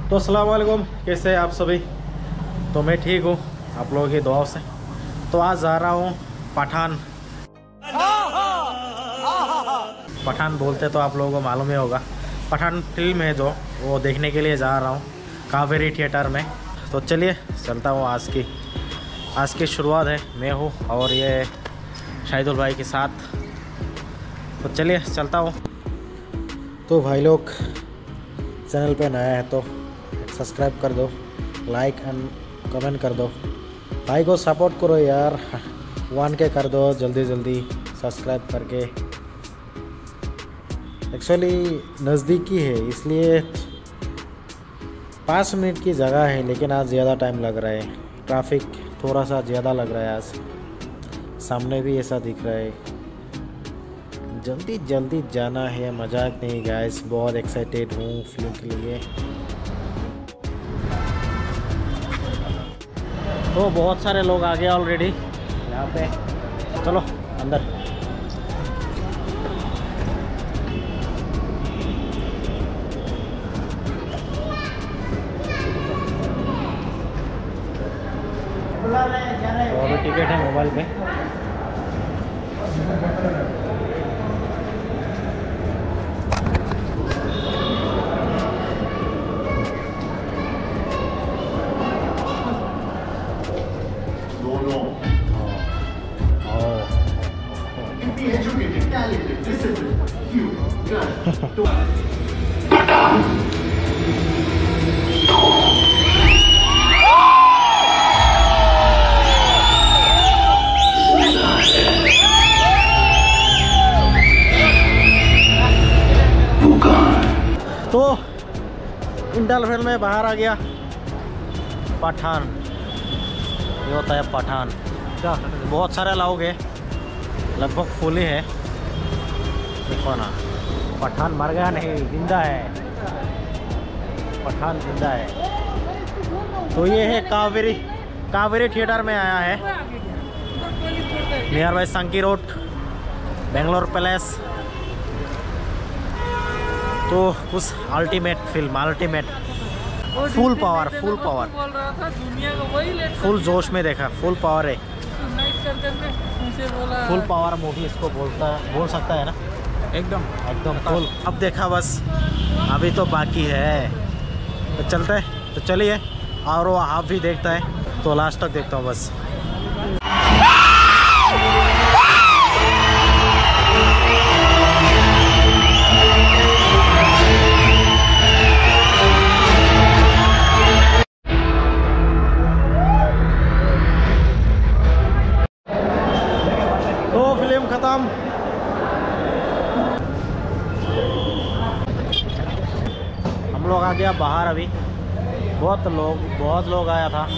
तो अस्सलाम वालेकुम, कैसे हैं आप सभी। तो मैं ठीक हूँ आप लोगों की दुआओं से। तो आज जा रहा हूँ पठान। पठान बोलते तो आप लोगों को मालूम ही होगा। पठान फिल्म है जो, वो देखने के लिए जा रहा हूँ कावेरी थिएटर में। तो चलिए चलता हूँ। आज की शुरुआत है, मैं हूँ और ये शाहिदुल भाई के साथ। तो चलिए चलता हूँ। तो भाई लोग, चैनल पे नया है तो सब्सक्राइब कर दो, लाइक एंड कमेंट कर दो। भाई को सपोर्ट करो यार, 1K कर दो जल्दी जल्दी सब्सक्राइब करके। एक्चुअली नज़दीकी है, इसलिए 5 मिनट की जगह है, लेकिन आज ज़्यादा टाइम लग रहा है। ट्रैफिक थोड़ा सा ज़्यादा लग रहा है आज। सामने भी ऐसा दिख रहा है। जल्दी जल्दी जाना है, मजाक नहीं गाइस। बहुत एक्साइटेड हूँ फिल्म के लिए। तो बहुत सारे लोग आ गए ऑलरेडी यहाँ पे। चलो अंदर। तो अभी टिकट है मोबाइल पे। तो इंटरवल में बाहर आ गया पठान। ये होता है पठान। बहुत सारे लोग हैं, लगभग फुल ही है। देखो ना, पठान मर गया नहीं, जिंदा है। पठान जिंदा है। तो ये है कावेरी थिएटर में आया है, near by Sankey road, Bangalore palace. तो कुछ ultimate film, ultimate full power full जोश में देखा। फुल पावर है, फुल पावर मूवी इसको बोल सकता है ना। एकदम फुल। अब देखा बस, अभी तो बाकी है। तो चलते हैं, तो चलिए। और वो आप भी देखता है तो लास्ट तक देखता हूँ बस। तो फिल्म खत्म। हम लोग आ गया बाहर। अभी बहुत लोग आया था।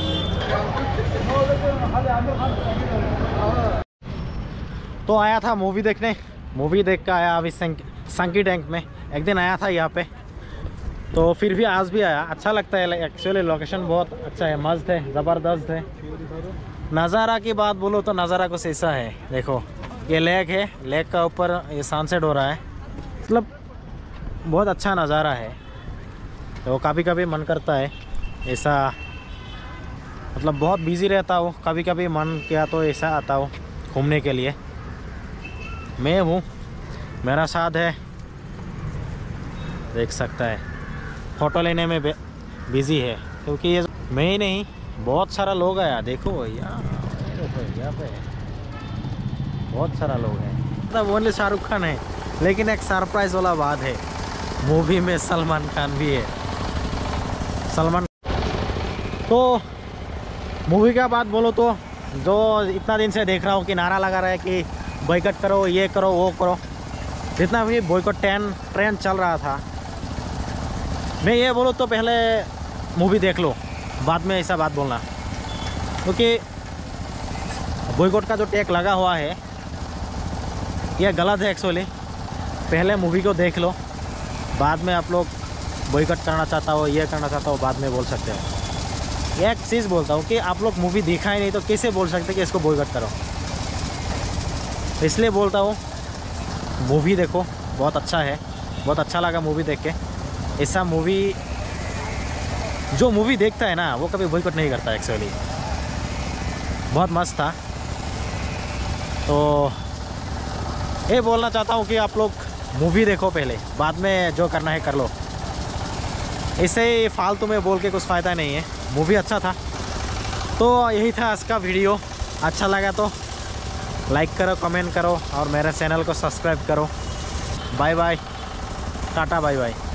तो आया था मूवी देखने। मूवी देख कर आया अभी संकी टैंक में। एक दिन आया था यहाँ पे, तो फिर भी आज भी आया। अच्छा लगता है एक्चुअली। लोकेशन बहुत अच्छा है, मस्त है, ज़बरदस्त है। नज़ारा की बात बोलो तो नज़ारा कुछ ऐसा है। देखो ये लेक है, लेक का ऊपर ये सनसेट हो रहा है। मतलब बहुत अच्छा नज़ारा है। तो कभी कभी मन करता है ऐसा, मतलब बहुत बिजी रहता हूँ, कभी कभी मन किया तो ऐसा आता हूँ घूमने के लिए। मैं हूँ, मेरा साथ है, देख सकता है। फ़ोटो लेने में बिज़ी है, क्योंकि ये मैं ही नहीं, बहुत सारा लोग आया। देखो यहाँ पे बहुत सारा लोग हैं। मतलब ओनली शाहरुख खान है, लेकिन एक सरप्राइज़ वाला बात है, मूवी में सलमान खान भी है। तो मूवी का बात बोलो तो, जो इतना दिन से देख रहा हूँ कि नारा लगा रहा है कि बॉयकॉट करो, ये करो, वो करो। जितना भी बॉयकॉट ट्रेंड चल रहा था, मैं ये बोलूँ तो पहले मूवी देख लो, बाद में ऐसा बात बोलना। क्योंकि बॉयकॉट का जो टैग लगा हुआ है ये गलत है एक्चुअली। पहले मूवी को देख लो, बाद में आप लोग बॉयकॉट करना चाहता हो, ये करना चाहता हो, बाद में बोल सकते हो। एक चीज़ बोलता हूँ कि आप लोग मूवी देखा ही नहीं तो कैसे बोल सकते कि इसको बॉयकॉट करो। इसलिए बोलता हूँ मूवी देखो, बहुत अच्छा है, बहुत अच्छा लगा मूवी देख के। ऐसा मूवी जो मूवी देखता है ना वो कभी बॉयकॉट नहीं करता एक्चुअली। बहुत मस्त था। तो ये बोलना चाहता हूँ कि आप लोग मूवी देखो पहले, बाद में जो करना है कर लो। इससे फालतू में बोल के कुछ फ़ायदा नहीं है। मूवी अच्छा था। तो यही था आज का वीडियो। अच्छा लगा तो लाइक करो, कमेंट करो और मेरे चैनल को सब्सक्राइब करो। Bye bye, tata bye bye.